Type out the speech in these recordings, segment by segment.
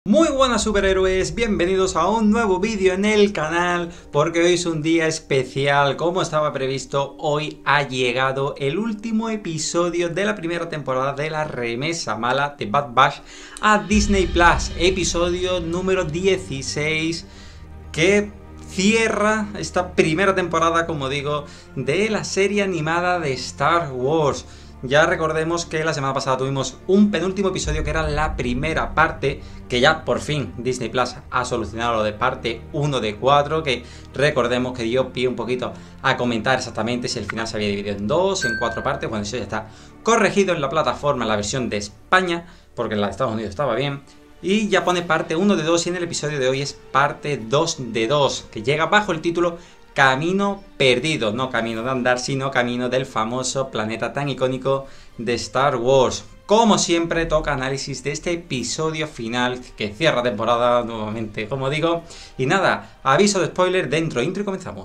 Muy buenas superhéroes, bienvenidos a un nuevo vídeo en el canal, porque hoy es un día especial. Como estaba previsto, hoy ha llegado el último episodio de la primera temporada de La Remesa Mala de Bad Batch a Disney Plus, episodio número 16, que cierra esta primera temporada, como digo, de la serie animada de Star Wars. Ya recordemos que la semana pasada tuvimos un penúltimo episodio que era la primera parte, que ya por fin Disney Plus ha solucionado lo de parte 1 de 4, que recordemos que dio pie un poquito a comentar exactamente si el final se había dividido en 2, en 4 partes. Bueno, eso ya está corregido en la plataforma, en la versión de España, porque en la de Estados Unidos estaba bien. Y ya pone parte 1 de 2 y en el episodio de hoy es parte 2 de 2, que llega bajo el título Camino Perdido, no camino de andar, sino camino del famoso planeta tan icónico de Star Wars. Como siempre, toca análisis de este episodio final que cierra temporada nuevamente, como digo. Y nada, aviso de spoiler dentro, intro y comenzamos.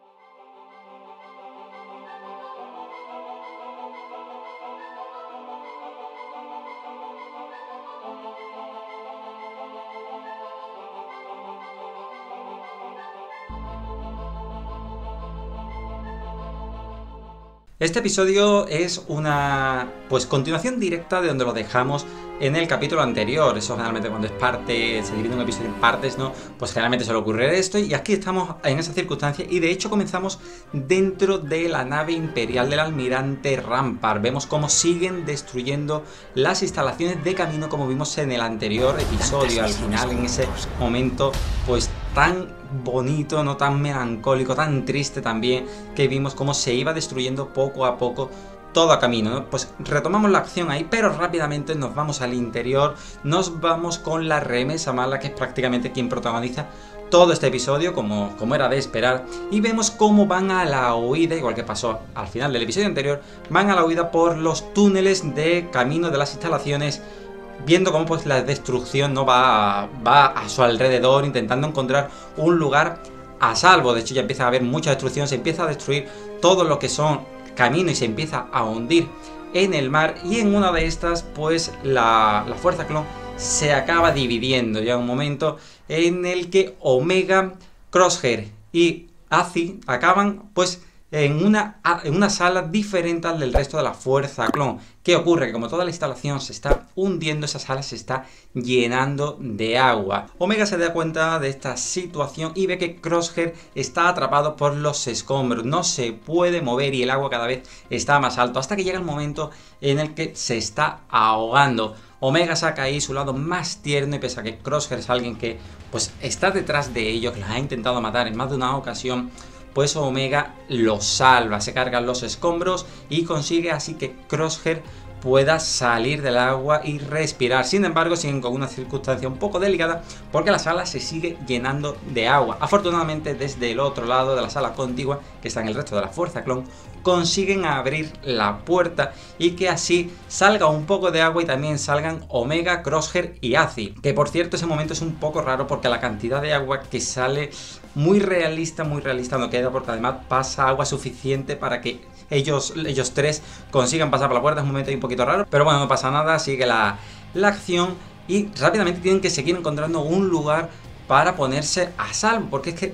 Este episodio es una continuación directa de donde lo dejamos en el capítulo anterior. Eso generalmente cuando es parte, se divide un episodio en partes, ¿no? Pues generalmente suele ocurrir esto, y aquí estamos en esa circunstancia, y de hecho comenzamos dentro de la nave imperial del almirante Rampart. Vemos cómo siguen destruyendo las instalaciones de camino, como vimos en el anterior episodio. Al final, en ese momento, pues tan bonito, no tan melancólico, tan triste también, que vimos cómo se iba destruyendo poco a poco todo a camino, ¿no? Pues retomamos la acción ahí, pero rápidamente nos vamos al interior, nos vamos con la Remesa Mala, que es prácticamente quien protagoniza todo este episodio, como era de esperar, y vemos cómo van a la huida, igual que pasó al final del episodio anterior, van a la huida por los túneles de camino de las instalaciones, viendo cómo pues la destrucción no va a su alrededor, intentando encontrar un lugar a salvo. De hecho, ya empieza a haber mucha destrucción, se empieza a destruir todo lo que son camino y se empieza a hundir en el mar, y en una de estas pues la fuerza clon se acaba dividiendo. Ya un momento en el que Omega, Crosshair y Azi acaban pues en una sala diferente al del resto de la fuerza clon. ¿Qué ocurre? Que como toda la instalación se está hundiendo, esa sala se está llenando de agua. Omega se da cuenta de esta situación y ve que Crosshair está atrapado por los escombros, no se puede mover y el agua cada vez está más alto, hasta que llega el momento en el que se está ahogando. Omega saca ahí su lado más tierno, y pese a que Crosshair es alguien que pues está detrás de ello, que los ha intentado matar en más de una ocasión, pues Omega lo salva, se cargan los escombros y consigue así que Crosshair pueda salir del agua y respirar. Sin embargo, siguen con una circunstancia un poco delicada, porque la sala se sigue llenando de agua. Afortunadamente, desde el otro lado de la sala contigua, que está en el resto de la fuerza clon, consiguen abrir la puerta y que así salga un poco de agua y también salgan Omega, Crosshair y Azi. Que por cierto, ese momento es un poco raro, porque la cantidad de agua que sale muy realista no queda, porque además pasa agua suficiente para que ellos tres consigan pasar por la puerta. Es un momento ahí un poquito raro, pero bueno, no pasa nada, sigue la acción, y rápidamente tienen que seguir encontrando un lugar para ponerse a salvo, porque es que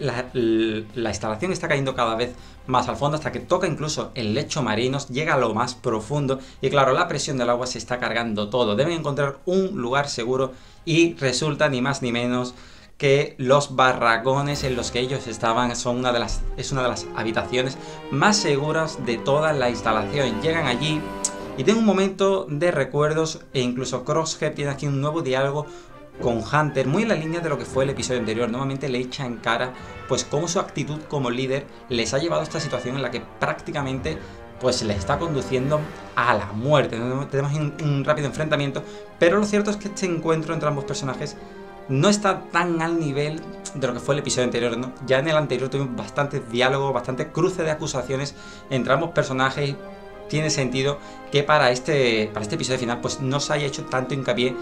la instalación está cayendo cada vez más al fondo, hasta que toca incluso el lecho marino, llega a lo más profundo, y claro, la presión del agua se está cargando todo. Deben encontrar un lugar seguro, y resulta ni más ni menos que los barracones en los que ellos estaban es una de las habitaciones más seguras de toda la instalación. Llegan allí y tienen un momento de recuerdos, e incluso Crosshair tiene aquí un nuevo diálogo con Hunter, muy en la línea de lo que fue el episodio anterior. Nuevamente le echa en cara pues cómo su actitud como líder les ha llevado a esta situación en la que prácticamente pues le está conduciendo a la muerte. Tenemos un rápido enfrentamiento, pero lo cierto es que este encuentro entre ambos personajes no está tan al nivel de lo que fue el episodio anterior, ¿no? Ya en el anterior tuvimos bastante diálogo, bastante cruce de acusaciones entre ambos personajes, tiene sentido que para este episodio final pues no se haya hecho tanto hincapié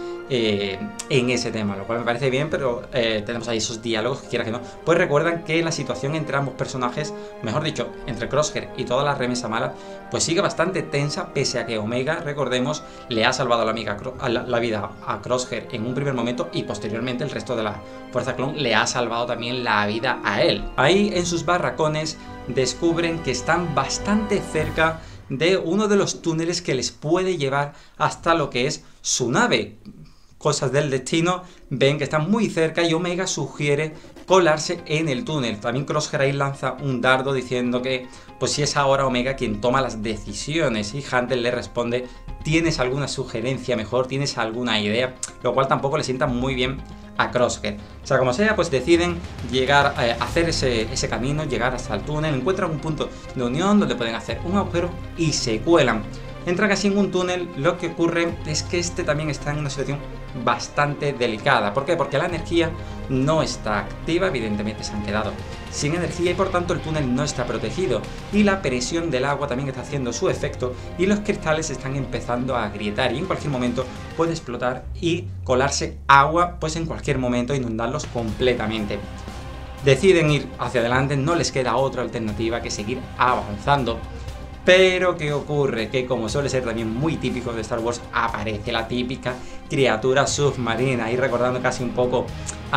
en ese tema, lo cual me parece bien, pero tenemos ahí esos diálogos que quiera que no, pues recuerdan que la situación entre ambos personajes, mejor dicho, entre Crosshair y toda la remesa mala, pues sigue bastante tensa, pese a que Omega, recordemos, le ha salvado la vida a Crosshair en un primer momento y posteriormente el resto de la Fuerza Clon le ha salvado también la vida a él. Ahí en sus barracones descubren que están bastante cerca de uno de los túneles que les puede llevar hasta lo que es su nave. Cosas del destino, ven que están muy cerca y Omega sugiere colarse en el túnel. También Crosshair ahí lanza un dardo diciendo que pues si es ahora Omega quien toma las decisiones, y Hunter le responde: ¿tienes alguna sugerencia mejor? ¿Tienes alguna idea? Lo cual tampoco le sienta muy bien a Crosshair. O sea, como sea, pues deciden llegar a hacer ese camino, llegar hasta el túnel, encuentran un punto de unión donde pueden hacer un agujero y se cuelan. Entran así en un túnel. Lo que ocurre es que este también está en una situación bastante delicada. ¿Por qué? Porque la energía no está activa, evidentemente se han quedado sin energía y por tanto el túnel no está protegido. Y la presión del agua también está haciendo su efecto y los cristales están empezando a agrietar y en cualquier momento puede explotar y colarse agua, pues en cualquier momento inundarlos completamente. Deciden ir hacia adelante, no les queda otra alternativa que seguir avanzando. Pero ¿qué ocurre? Que como suele ser también muy típico de Star Wars, aparece la típica criatura submarina. Y recordando casi un poco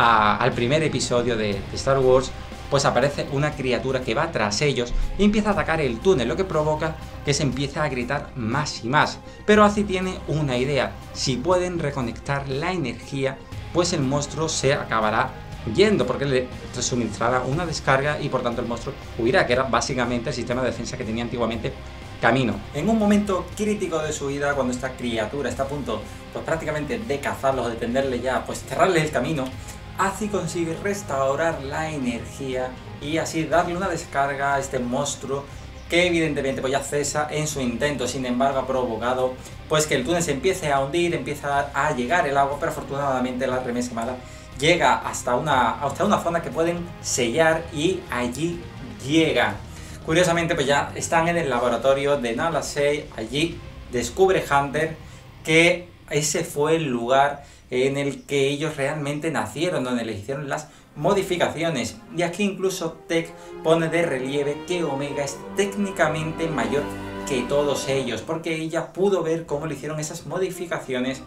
al primer episodio de Star Wars, pues aparece una criatura que va tras ellos y empieza a atacar el túnel, lo que provoca que se empiece a gritar más y más. Pero Azy tiene una idea: si pueden reconectar la energía, pues el monstruo se acabará yendo, porque le suministrará una descarga y por tanto el monstruo huirá, que era básicamente el sistema de defensa que tenía antiguamente Kamino. En un momento crítico de su vida, cuando esta criatura está a punto pues prácticamente de cazarlos o de tenderle ya, pues cerrarle el camino, Azy consigue restaurar la energía y así darle una descarga a este monstruo, que evidentemente pues ya cesa en su intento. Sin embargo, ha provocado pues que el túnel se empiece a hundir, empieza a llegar el agua, pero afortunadamente la remesa mala llega hasta una zona que pueden sellar y allí llega. Curiosamente pues ya están en el laboratorio de Nala Se. Allí descubre Hunter que ese fue el lugar en el que ellos realmente nacieron, donde les hicieron las modificaciones. Y aquí incluso Tech pone de relieve que Omega es técnicamente mayor que todos ellos, porque ella pudo ver cómo le hicieron esas modificaciones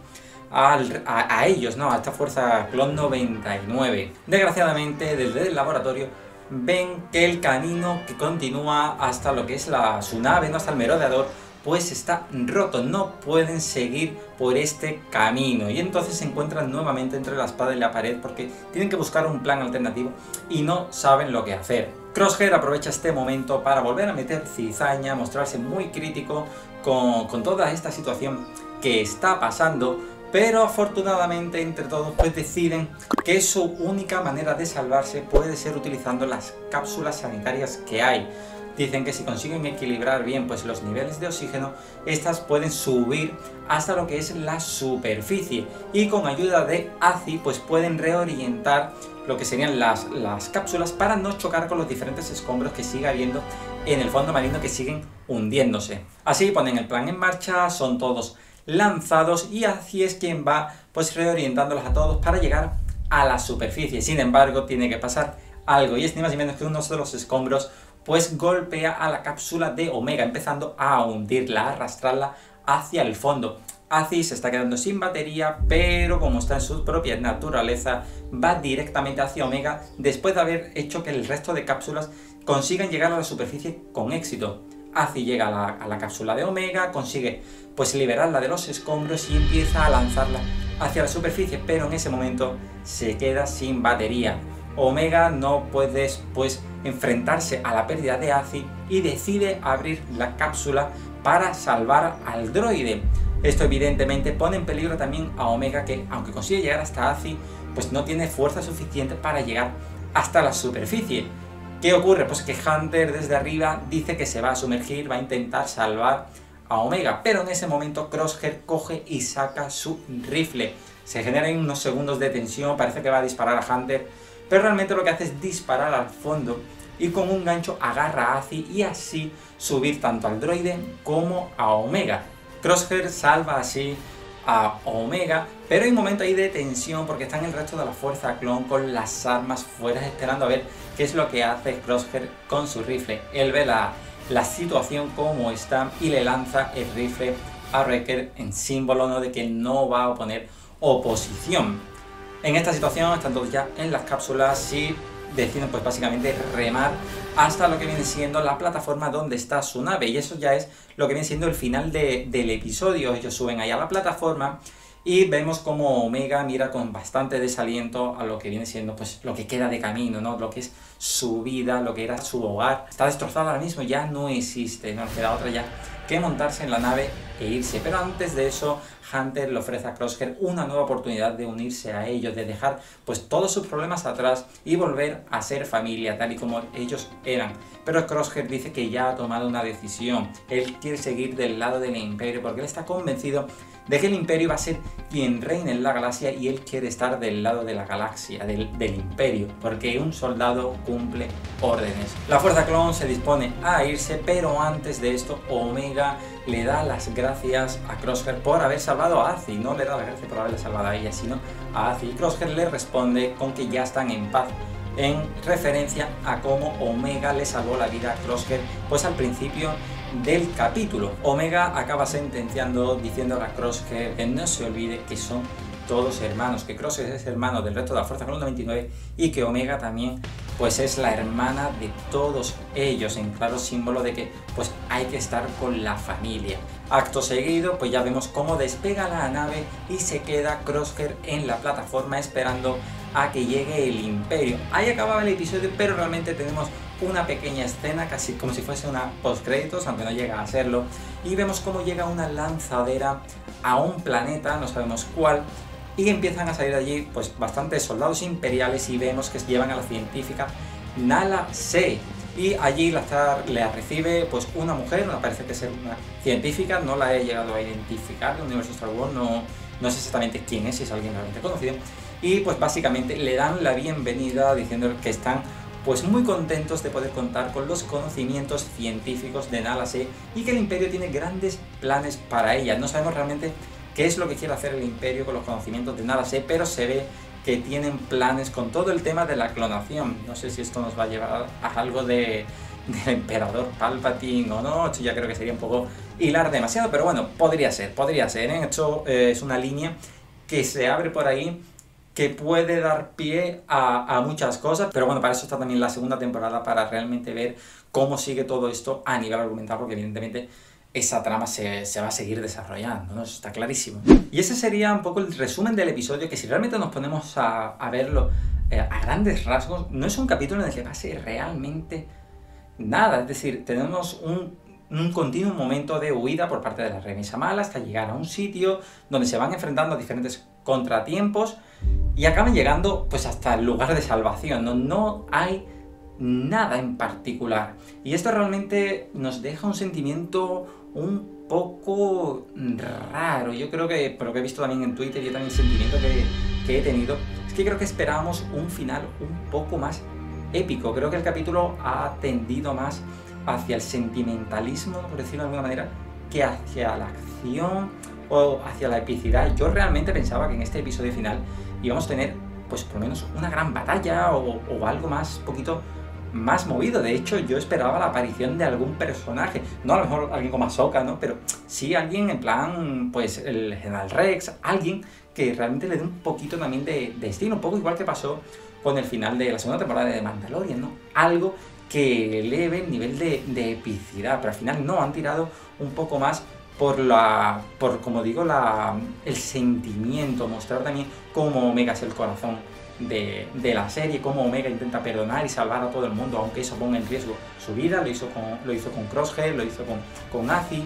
a ellos, ¿no? A esta fuerza Clon 99. Desgraciadamente, desde el laboratorio ven que el camino que continúa hasta lo que es su nave, ¿no? Hasta el merodeador, pues está roto, no pueden seguir por este camino y entonces se encuentran nuevamente entre la espada y la pared porque tienen que buscar un plan alternativo y no saben lo que hacer. Crosshair aprovecha este momento para volver a meter cizaña, mostrarse muy crítico con toda esta situación que está pasando, pero afortunadamente entre todos pues deciden que su única manera de salvarse puede ser utilizando las cápsulas sanitarias que hay. Dicen que si consiguen equilibrar bien pues los niveles de oxígeno, estas pueden subir hasta lo que es la superficie y con ayuda de Azy pues pueden reorientar lo que serían las cápsulas para no chocar con los diferentes escombros que sigue habiendo en el fondo marino, que siguen hundiéndose. Así ponen el plan en marcha, son todos lanzados y Azy es quien va pues reorientándolos a todos para llegar a la superficie. Sin embargo, tiene que pasar algo y es ni más ni menos que uno de los escombros pues golpea a la cápsula de Omega, empezando a hundirla, a arrastrarla hacia el fondo. Azy se está quedando sin batería, pero como está en su propia naturaleza, va directamente hacia Omega después de haber hecho que el resto de cápsulas consigan llegar a la superficie con éxito. Azy llega a la cápsula de Omega, consigue pues liberarla de los escombros y empieza a lanzarla hacia la superficie, pero en ese momento se queda sin batería. Omega no puede pues enfrentarse a la pérdida de Azy y decide abrir la cápsula para salvar al droide. Esto evidentemente pone en peligro también a Omega, que aunque consigue llegar hasta Azy, pues no tiene fuerza suficiente para llegar hasta la superficie. ¿Qué ocurre? Pues que Hunter desde arriba dice que se va a sumergir, va a intentar salvar a Omega, pero en ese momento Crosshair coge y saca su rifle. Se generan unos segundos de tensión, parece que va a disparar a Hunter, pero realmente lo que hace es disparar al fondo y con un gancho agarra a Azi y así subir tanto al droide como a Omega. Crosshair salva así a Omega, pero hay un momento ahí de tensión porque están el resto de la fuerza clon con las armas fuera esperando a ver qué es lo que hace Crosshair con su rifle. Él ve la situación como está y le lanza el rifle a Wrecker en símbolo, ¿no?, de que no va a oponer oposición. En esta situación están todos ya en las cápsulas y deciden pues básicamente remar hasta lo que viene siendo la plataforma donde está su nave, y eso ya es lo que viene siendo el final del episodio. Ellos suben ahí a la plataforma y vemos como Omega mira con bastante desaliento a lo que viene siendo pues lo que queda de camino, ¿no?, lo que es su vida, lo que era su hogar. Está destrozado ahora mismo, ya no existe, no nos queda otra ya que montarse en la nave e irse. Pero antes de eso, Hunter le ofrece a Crosshair una nueva oportunidad de unirse a ellos, de dejar pues todos sus problemas atrás y volver a ser familia, tal y como ellos eran. Pero Crosshair dice que ya ha tomado una decisión. Él quiere seguir del lado del Imperio porque él está convencido de que el Imperio va a ser quien reine en la galaxia y él quiere estar del lado de la galaxia, del Imperio, porque un soldado cumple órdenes. La Fuerza Clon se dispone a irse, pero antes de esto Omega le da las gracias a Crosshair por haber salvado a Azi. No le da las gracias por haberla salvado a ella, sino a Azi. Y Crosshair le responde con que ya están en paz, en referencia a cómo Omega le salvó la vida a Crosshair pues al principio del capítulo. Omega acaba sentenciando diciendo a Crosshair que no se olvide que son todos hermanos, que Crosshair es hermano del resto de la Fuerza Clon 99 y que Omega también pues es la hermana de todos ellos, en claro símbolo de que pues hay que estar con la familia. Acto seguido pues ya vemos cómo despega la nave y se queda Crosshair en la plataforma esperando a que llegue el Imperio. Ahí acababa el episodio, pero realmente tenemos una pequeña escena, casi como si fuese una postcréditos, aunque no llega a serlo, y vemos cómo llega una lanzadera a un planeta, no sabemos cuál, y empiezan a salir de allí pues bastantes soldados imperiales y vemos que llevan a la científica Nala Se. Y allí la recibe pues una mujer, no parece que sea una científica, no la he llegado a identificar en el universo Star Wars, no sé exactamente quién es, si es alguien realmente conocido. Y pues básicamente le dan la bienvenida diciendo que están pues muy contentos de poder contar con los conocimientos científicos de Nala Se y que el Imperio tiene grandes planes para ella. No sabemos realmente qué es lo que quiere hacer el Imperio con los conocimientos de Nala Se, pero se ve que tienen planes con todo el tema de la clonación. No sé si esto nos va a llevar a algo del emperador Palpatine o no. Esto ya creo que sería un poco hilar demasiado, pero bueno, podría ser, ¿eh? Esto es una línea que se abre por ahí, que puede dar pie a muchas cosas, pero bueno, para eso está también la segunda temporada, para realmente ver cómo sigue todo esto a nivel argumental, porque evidentemente esa trama se va a seguir desarrollando, ¿no? Eso está clarísimo. Y ese sería un poco el resumen del episodio, que si realmente nos ponemos a verlo a grandes rasgos, no es un capítulo en el que pase realmente nada. Es decir, tenemos un continuo momento de huida por parte de la remisa mala hasta llegar a un sitio donde se van enfrentando a diferentes contratiempos y acaban llegando pues hasta el lugar de salvación. No hay nada en particular. Y esto realmente nos deja un sentimiento un poco raro. Yo creo que, por lo que he visto también en Twitter, yo también el sentimiento que he tenido, es que creo que esperábamos un final un poco más épico. Creo que el capítulo ha tendido más hacia el sentimentalismo, por decirlo de alguna manera, que hacia la acción o hacia la epicidad. Yo realmente pensaba que en este episodio final íbamos a tener pues por lo menos una gran batalla o algo más, poquito más movido. De hecho, yo esperaba la aparición de algún personaje, no a lo mejor alguien como Ahsoka, ¿no? Pero sí alguien en plan, pues el General Rex, alguien que realmente le dé un poquito también de estilo, un poco igual que pasó con el final de la segunda temporada de Mandalorian, ¿no? Algo que eleve el nivel de epicidad, pero al final no, han tirado un poco más por como digo, el sentimiento, mostrar también cómo Omega es el corazón de la serie, cómo Omega intenta perdonar y salvar a todo el mundo, aunque eso ponga en riesgo su vida. Lo hizo con Crosshair, lo hizo con Azi,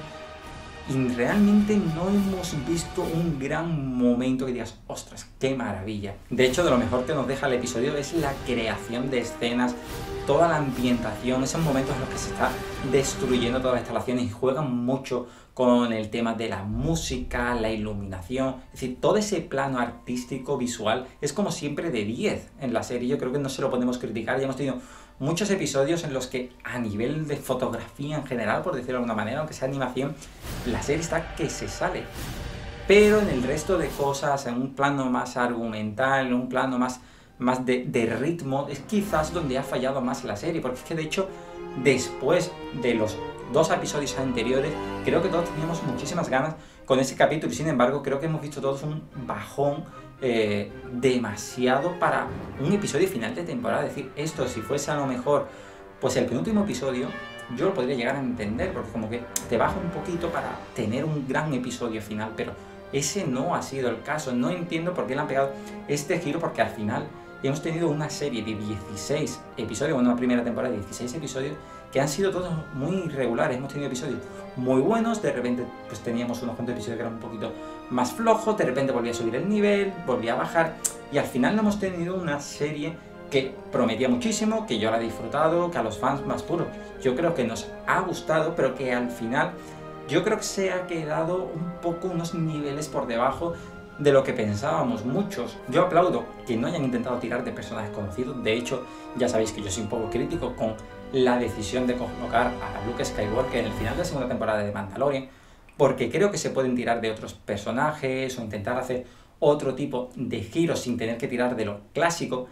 y realmente no hemos visto un gran momento que digas, ostras, qué maravilla. De hecho, de lo mejor que nos deja el episodio es la creación de escenas, toda la ambientación, esos momentos en los que se está destruyendo todas las instalaciones y juegan mucho con el tema de la música, la iluminación, es decir, todo ese plano artístico, visual, es como siempre de 10 en la serie. Yo creo que no se lo podemos criticar, ya hemos tenido muchos episodios en los que a nivel de fotografía en general, por decirlo de alguna manera, aunque sea animación, la serie está que se sale. Pero en el resto de cosas, en un plano más argumental, en un plano más de ritmo, es quizás donde ha fallado más la serie, porque es que de hecho, después de los 2 episodios anteriores, creo que todos teníamos muchísimas ganas con ese capítulo, y sin embargo creo que hemos visto todos un bajón demasiado para un episodio final de temporada. Es decir, esto si fuese a lo mejor pues el penúltimo episodio, yo lo podría llegar a entender, porque como que te baja un poquito para tener un gran episodio final, pero ese no ha sido el caso. No entiendo por qué le han pegado este giro, porque al final hemos tenido una serie de 16 episodios, una primera temporada de 16 episodios, que han sido todos muy irregulares. Hemos tenido episodios muy buenos, de repente pues teníamos unos cuantos episodios que eran un poquito más flojos, de repente volvía a subir el nivel, volvía a bajar, y al final no hemos tenido una serie que prometía muchísimo, que yo la he disfrutado, que a los fans más puros yo creo que nos ha gustado, pero que al final yo creo que se ha quedado un poco unos niveles por debajo de lo que pensábamos muchos. Yo aplaudo que no hayan intentado tirar de personajes conocidos. De hecho, ya sabéis que yo soy un poco crítico con la decisión de colocar a Luke Skywalker en el final de la segunda temporada de Mandalorian, porque creo que se pueden tirar de otros personajes o intentar hacer otro tipo de giros sin tener que tirar de lo clásico,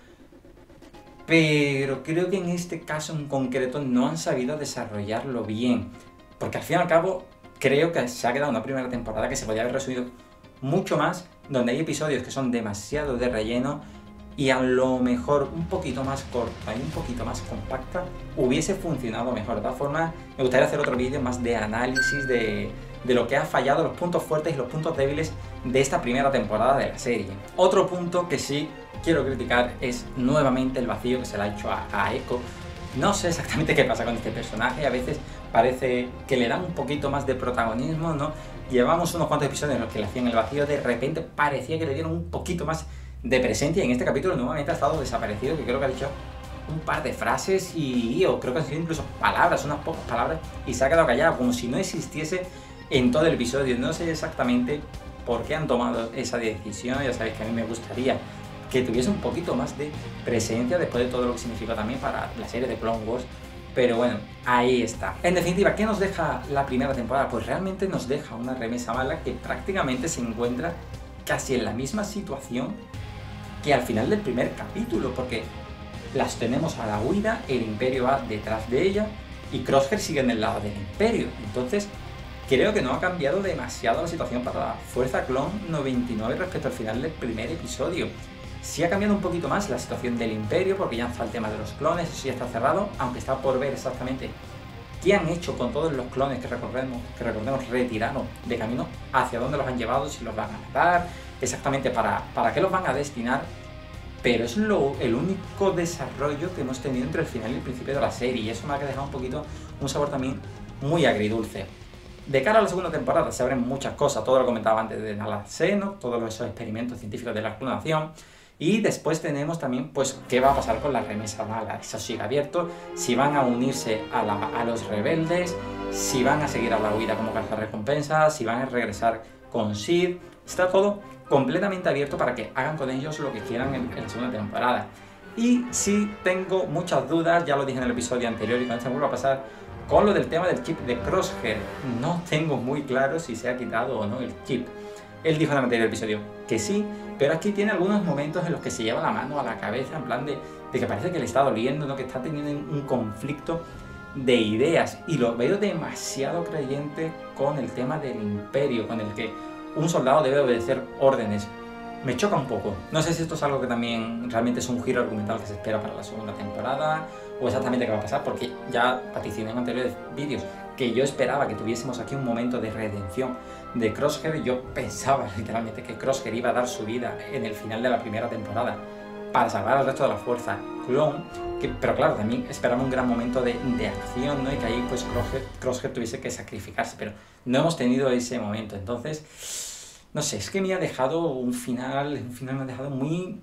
pero creo que en este caso en concreto no han sabido desarrollarlo bien, porque al fin y al cabo creo que se ha quedado una primera temporada que se podría haber resumido mucho más, donde hay episodios que son demasiado de relleno, y a lo mejor un poquito más corta y un poquito más compacta hubiese funcionado mejor. De todas formas, me gustaría hacer otro vídeo más de análisis de lo que ha fallado, los puntos fuertes y los puntos débiles de esta primera temporada de la serie. Otro punto que sí quiero criticar es nuevamente el vacío que se le ha hecho a Echo. No sé exactamente qué pasa con este personaje, a veces parece que le dan un poquito más de protagonismo, ¿no? Llevamos unos cuantos episodios en los que le hacían el vacío, de repente parecía que le dieron un poquito más de presencia, y en este capítulo nuevamente ha estado desaparecido, que creo que ha dicho un par de frases o creo que han sido incluso palabras, unas pocas palabras, y se ha quedado callado, como si no existiese en todo el episodio. No sé exactamente por qué han tomado esa decisión. Ya sabéis que a mí me gustaría que tuviese un poquito más de presencia después de todo lo que significó también para la serie de Clone Wars. Pero bueno, ahí está. En definitiva, ¿qué nos deja la primera temporada? Pues realmente nos deja una remesa mala que prácticamente se encuentra casi en la misma situación que al final del primer capítulo, porque las tenemos a la huida, el Imperio va detrás de ella y Crosshair sigue en el lado del Imperio. Entonces, creo que no ha cambiado demasiado la situación para la Fuerza Clon 99 respecto al final del primer episodio. Sí ha cambiado un poquito más la situación del Imperio, porque ya está el tema de los clones, eso ya está cerrado, aunque está por ver exactamente qué han hecho con todos los clones que recordemos retiraron de camino, hacia dónde los han llevado, si los van a matar, exactamente para qué los van a destinar. Pero es el único desarrollo que hemos tenido entre el final y el principio de la serie, y eso me ha dejado un poquito un sabor también muy agridulce. De cara a la segunda temporada se abren muchas cosas, todo lo comentaba antes de Nala Seno, todos esos experimentos científicos de la clonación. Y después tenemos también, pues, qué va a pasar con la remesa mala. Eso sigue abierto, si van a unirse a los rebeldes, si van a seguir a la huida como cazarrecompensas, si van a regresar con Sid. Está todo completamente abierto para que hagan con ellos lo que quieran en la segunda temporada. Y sí tengo muchas dudas, ya lo dije en el episodio anterior y con esto vuelvo a pasar, con lo del tema del chip de Crosshair. No tengo muy claro si se ha quitado o no el chip. Él dijo en el anterior episodio que sí, pero aquí tiene algunos momentos en los que se lleva la mano a la cabeza, en plan de que parece que le está doliendo, ¿no? Que está teniendo un conflicto de ideas, y lo veo demasiado creyente con el tema del Imperio, con el que un soldado debe obedecer órdenes. Me choca un poco. No sé si esto es algo que también realmente es un giro argumental que se espera para la segunda temporada, o exactamente qué va a pasar, porque ya vaticiné en anteriores vídeos que yo esperaba que tuviésemos aquí un momento de redención de Crosshair, y yo pensaba literalmente que Crosshair iba a dar su vida en el final de la primera temporada para salvar al resto de la fuerza clon, pero claro, también esperaba un gran momento de acción, ¿no? Y que ahí pues Crosshair tuviese que sacrificarse, pero no hemos tenido ese momento. Entonces, no sé, es que me ha dejado un final me ha dejado muy,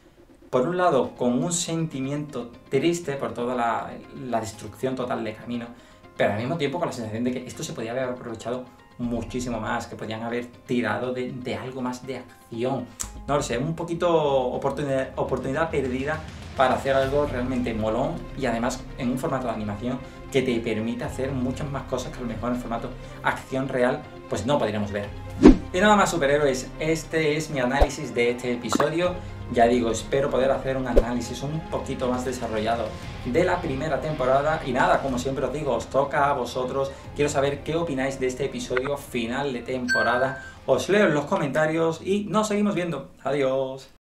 por un lado, con un sentimiento triste por toda la destrucción total de Camino, pero al mismo tiempo con la sensación de que esto se podía haber aprovechado muchísimo más, que podían haber tirado de algo más de acción. No lo sé, un poquito oportunidad perdida para hacer algo realmente molón y además en un formato de animación que te permite hacer muchas más cosas que a lo mejor en el formato acción real pues no podríamos ver. Y nada más, superhéroes, este es mi análisis de este episodio. Ya digo, espero poder hacer un análisis un poquito más desarrollado de la primera temporada. Y nada, como siempre os digo, os toca a vosotros. Quiero saber qué opináis de este episodio final de temporada. Os leo en los comentarios y nos seguimos viendo. Adiós.